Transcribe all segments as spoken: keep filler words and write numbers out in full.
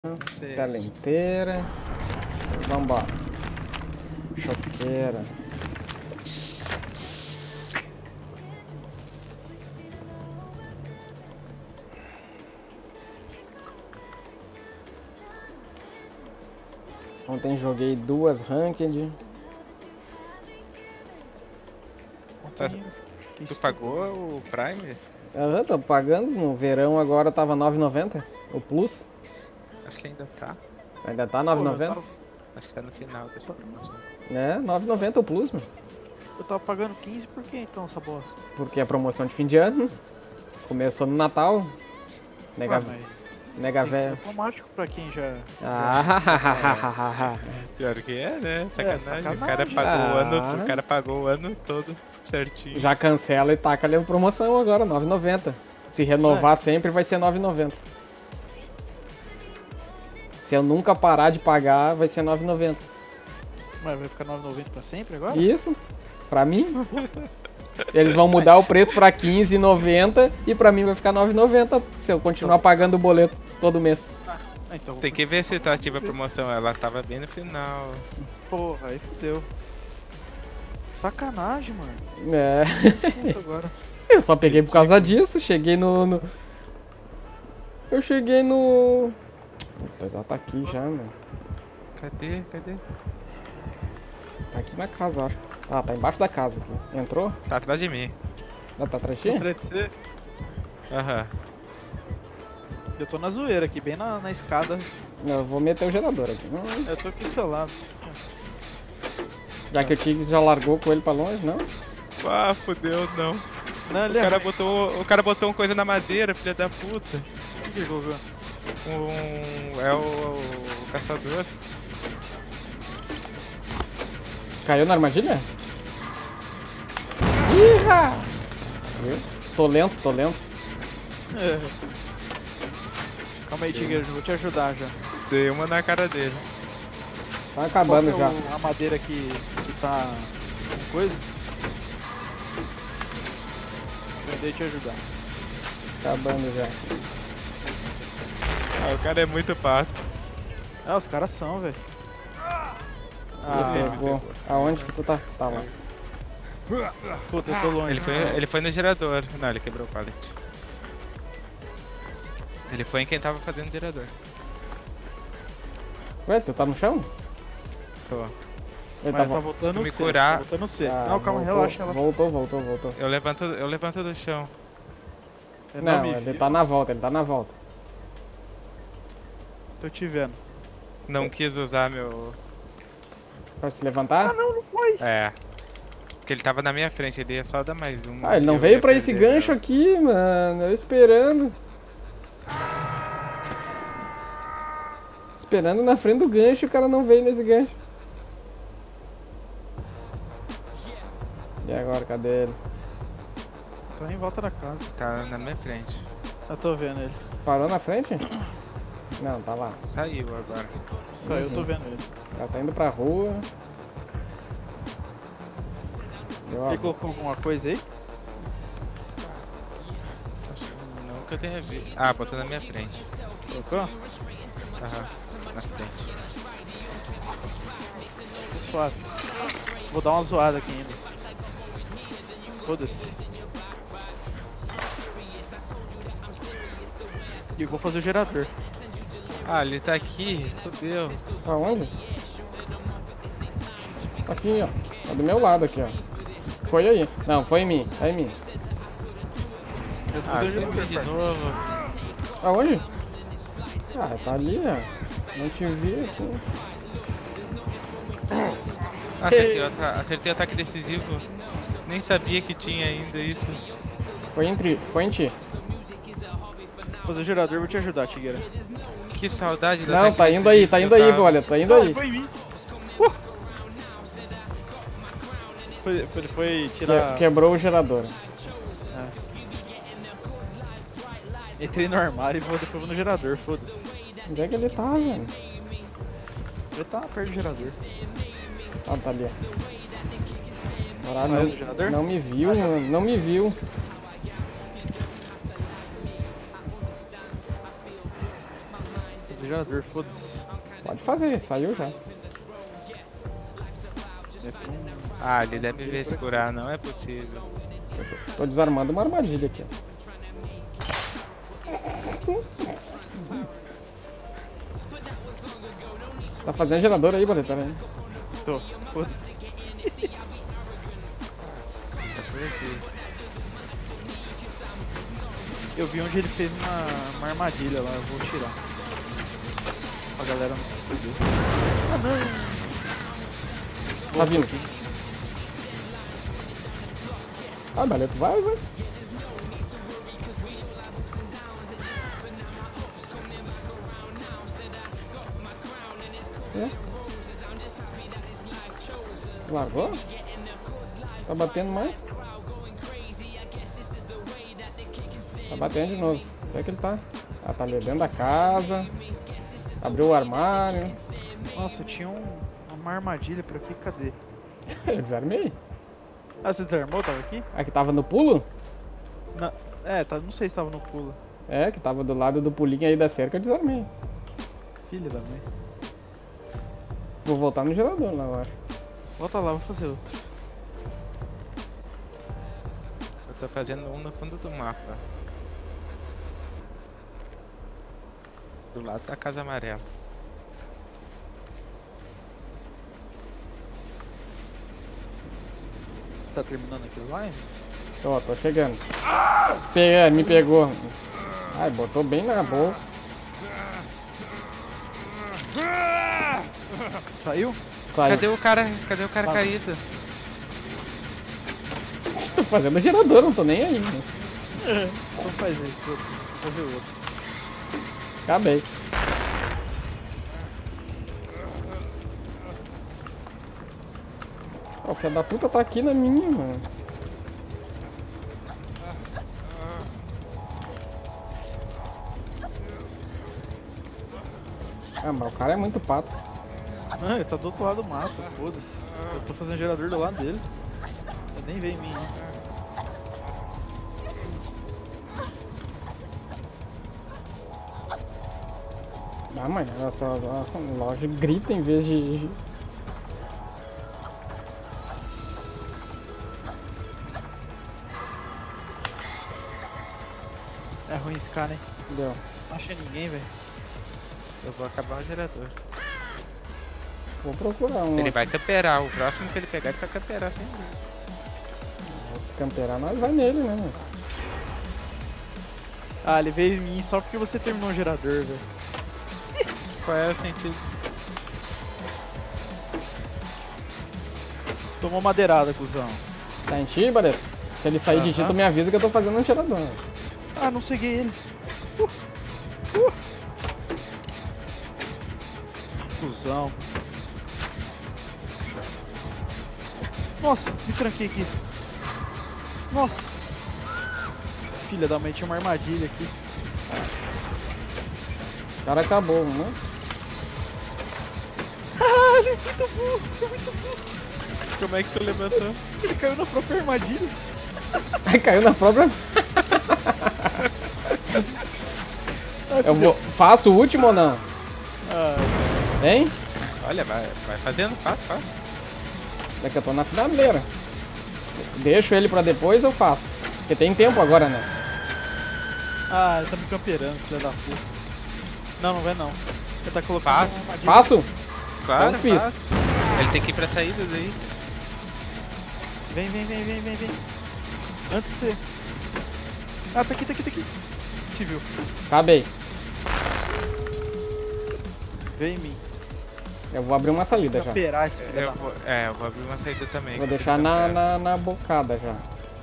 Tela inteira. Vambora. Choqueira. Ontem joguei duas ranked. Tá, tu pagou o Prime? Aham, tô pagando. No verão agora tava nove reais e noventa centavos. O Plus. Acho que ainda tá. Ainda tá nove reais e noventa centavos? Acho que tá no final dessa promoção. É, nove reais e noventa centavos o Plus, mano. Eu tava pagando quinze, por que então essa bosta? Porque é promoção de fim de ano. Começou no Natal. Nega, Ah, mas nega tem que ser véia. automático pra quem já... Ah, Pior que é, né? Sacanagem. sacanagem. O cara pagou o Ah. ano, o cara pagou o ano todo certinho. já cancela e taca ali a promoção agora, nove reais e noventa centavos. Se renovar sempre vai ser nove reais e noventa centavos. Se eu nunca parar de pagar, vai ser nove reais e noventa centavos. Mas vai ficar nove reais e noventa centavos pra sempre agora? Isso, pra mim. Eles vão mudar o preço pra quinze reais e noventa centavos e pra mim vai ficar nove reais e noventa centavos se eu continuar pagando o boleto todo mês. Ah, então vou... Tem que ver se tá ativa a promoção. Ela tava bem no final. Porra, aí fudeu. Sacanagem, mano. É. Puta agora. Eu só peguei por causa disso, cheguei no... no... Eu cheguei no... Puta, já tá aqui já, mano. Cadê? Cadê? Tá aqui na casa, eu acho. Ah, tá embaixo da casa aqui. Entrou? Tá atrás de mim. Ah, tá atrás de ti? Atrás de você. Aham. Eu tô na zoeira aqui, bem na, na escada. Eu vou meter o gerador aqui. Hum, Eu tô aqui do seu lado. Já que o Tigres já largou com ele pra longe, não? Ah, fodeu, não. Não, O ele cara é... botou, o cara botou uma coisa na madeira, filha da puta. O que que ele colocou? Um, é o, o caçador. Caiu na armadilha? Iha! Viu? Tô lento, tô lento. É. Calma aí, Tigre, eu vou te ajudar já. Dei uma na cara dele. Tá acabando Qual que já. é o- a madeira que, que tá com coisa? Tentei te ajudar. Acabando já. Ah, o cara é muito pato. Ah, os caras são, velho. Ah, ele pegou. pegou. Aonde que tu tá? Tá lá. Puta, eu tô longe. Ele foi, ele foi no gerador. Não, ele quebrou o pallet. Ele foi em quem tava fazendo o gerador. Ué, tu tá no chão? Tô. Ele Mas tava... tá voltando Se tu me C, curar- tá voltando C. Ah, Não, calma, voltou, relaxa, relaxa. Voltou, voltou, voltou. Eu levanto, eu levanto do chão. Eu Não, me ele vi. tá na volta, ele tá na volta. Tô te vendo. Não quis usar meu... Pra se levantar? Ah, não, não foi. É. Porque ele tava na minha frente, ele ia só dar mais uma. Ah, ele não eu veio ia pra esse perder, gancho né? aqui, mano. Eu esperando. Esperando na frente do gancho e o cara não veio nesse gancho. E agora, cadê ele? Tá em volta da casa. Tá na minha frente. Eu tô vendo ele. Parou na frente? Não, tá lá. Saiu agora. Saiu, eu tô vendo ele. Já tá indo pra rua. Deu a- Ele colocou alguma coisa aí? Acho que não que eu tenha visto. Ah, botou na minha frente. Colocou? Aham, na frente. Tô suave. Vou dar uma zoada aqui ainda. Foda-se. E eu vou fazer o gerador. Ah, ele tá aqui. Fodeu. Aonde? Aqui, ó. Tá do meu lado aqui, ó. Foi aí. Não, foi em mim. Tá em mim. Eu tô Ah, fazendo o tenta gerador, de parceiro. novo. Aonde? Ah, tá ali, ó. Não te vi aqui. Acertei, o ata- acertei o ataque decisivo. Nem sabia que tinha ainda isso. Foi entre. Foi em ti. Vou fazer o gerador, vou te ajudar, Tigueira. Que saudade do Não, ataque tá indo aí, tá indo decisivo, aí, eu tava- olha, tá indo Ah, aí. ele foi em mim. Uh! Foi, foi, ele foi tirar... Que- quebrou o gerador. Entrei no armário e vou depois vou no gerador, foda-se. Onde é que ele tá, velho? Ele tá perto do gerador. Ah, tá ali. Caralho, Saiu do gerador? não, não me viu, mano. Não me viu. gerador, foda-se. Pode fazer, saiu já. É tão... Ah, ele deve ver se curar, não é possível. Tô desarmando uma armadilha aqui. Tá fazendo gerador aí, Boleta, né? Tô, foda-se. Tá por aqui. Eu vi onde ele fez uma, uma armadilha lá, eu vou tirar. Pra galera não se fuder. Ah não! Tá vindo. Ah, Boleta, vai, vai. É. Largou? Tá batendo mais? Tá batendo de novo. Onde é que ele tá? Ah, tá ali dentro da casa. Abriu o armário. Nossa, tinha um, uma armadilha por aqui, cadê? Eu desarmei. Ah, você desarmou? Tava aqui? A que tava no pulo? Não, é, tá, não sei se tava no pulo. É, que tava do lado do pulinho aí da cerca, eu desarmei. Filha da mãe. Vou voltar no gerador lá, eu acho. Volta lá, vou fazer outro. Eu tô fazendo um no fundo do mapa. Do lado da casa amarela. Tá terminando aquilo lá, hein? Ó, tô chegando. Pe me pegou. Ai, botou bem na boca. Saiu? Saiu. Cadê o cara? Cadê o cara Tá. caído? Tô fazendo gerador, não tô nem aí. Né? Então faz aí, foda-se. Vou fazer outro. Acabei. Ó, o filho da puta tá aqui na minha, mano. Ah, mas o cara é muito pato. Não, ele tá do outro lado do mapa, foda-se. Eu tô fazendo gerador do lado dele. Ele nem veio em mim, né? Ah, mãe, olha só, a loja grita em vez de... É ruim esse cara, hein? Deu. Não acha ninguém, velho. Eu vou acabar o gerador. Vou procurar um. Ele vai camperar, o próximo que ele pegar ele vai camperar sem dúvida. Se camperar, nós vai nele, né, mano? Ah, ele veio em mim só porque você terminou o gerador, velho. Qual é o sentido? Tomou madeirada, cuzão. Tá em ti, Barreto? Se ele sair de ti, Aham. tu me avisa que eu tô fazendo um gerador. Ah, não ceguei ele. Uh, uh. Cusão. Nossa, me tranquei aqui. Nossa. Filha da mãe, tinha uma armadilha aqui. O cara acabou, né? Ah, ele é muito burro, ele é muito burro. Como é que tu levantou? Ele caiu na própria armadilha. Aí caiu na própria. Eu vou. Faço o último ou não? Ah, Hein? Olha, vai, vai fazendo, faz, faz. É que eu tô na finaleira. Deixo ele pra depois ou faço? Porque tem tempo agora, né? ah, ele tá me camperando, filha da puta. Não, não vai não. Ele tá colocando Faz. uma armadilha. Faço? Claro, Então fiz. faz. Ele tem que ir pra saída daí. Vem, vem, vem, vem, vem, vem. Antes de você. Ah, tá aqui, tá aqui, tá aqui. Te viu. Acabei. Vem em mim. Eu vou abrir uma saída já. Camperar esse filho Eu da vou, é, eu vou abrir uma saída também. Vou que eu deixar tô na, campeando. na, na bocada já.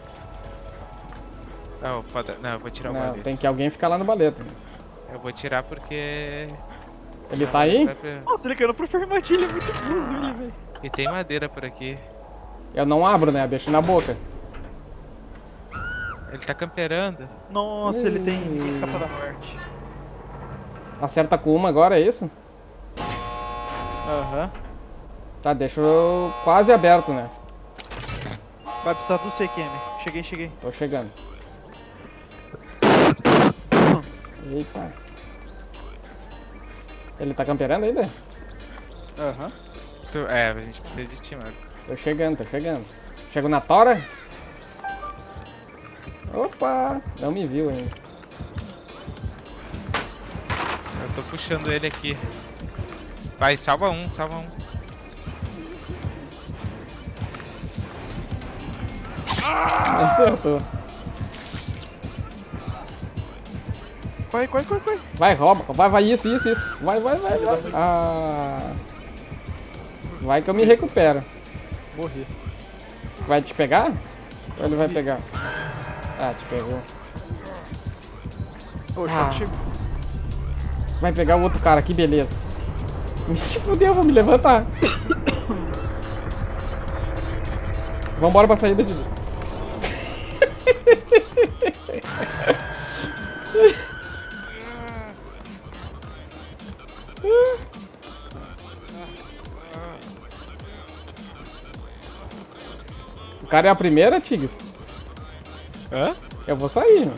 Não, pode, não, eu vou tirar o Não, balete. tem que alguém ficar lá no baleta. Eu vou tirar porque... Ele tá aí? Vai pra- Nossa, ele caiu na própria armadilha, é muito burro ele, velho. E tem madeira por aqui. Eu não abro, né? Eu deixo na boca. Ele tá camperando. Nossa, ele tem escapa da morte. Acerta com uma agora, é isso? Aham. Tá, deixa eu quase aberto, né? Vai precisar do C Q M. Cheguei, cheguei. Tô chegando. Eita. Ele tá camperando ainda? Aham. Tu- É, a gente precisa de ti, Marco. Tô chegando, tô chegando. Chego na tora? Opa! Não me viu ainda. Eu tô puxando ele aqui. Vai, salva um, salva um. Acertou. Corre, corre, corre, corre. Vai, rouba. Vai, vai, isso, isso, isso. Vai, vai, vai, vai. Ah. Vai que eu me recupero. Morri. Vai te pegar? Ou ele vai pegar? Ah, te pegou. Ô, o Ah. choque chegou. Vai pegar o outro cara, que beleza. Me fudeu, vou me levantar. Vambora pra saída de... O cara é a primeira, Tigres? Hã? Eu vou sair.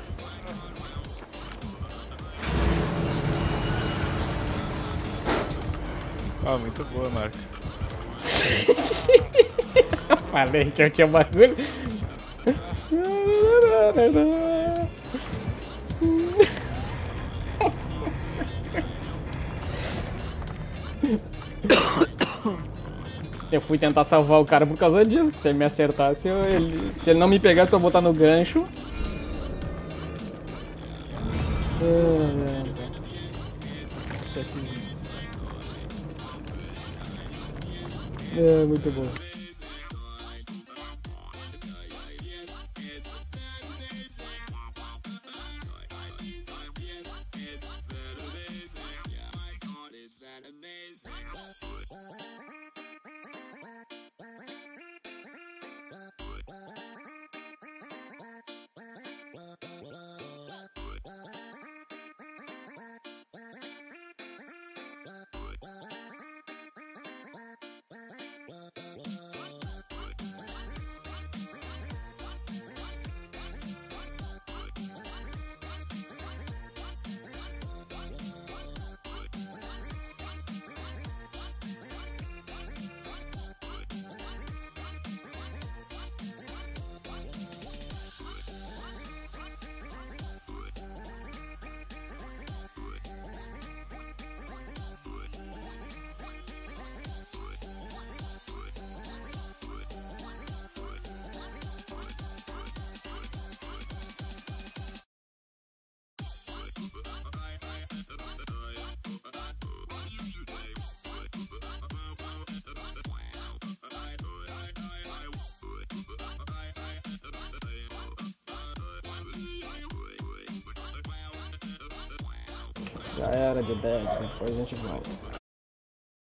Ah, muito boa, Marco. Falei que eu tinha bagulho. Eu fui tentar salvar o cara por causa disso. Se ele me acertasse, eu, ele, se ele não me pegasse pra eu botar no gancho. É, muito bom. Já era de dez, depois a gente volta.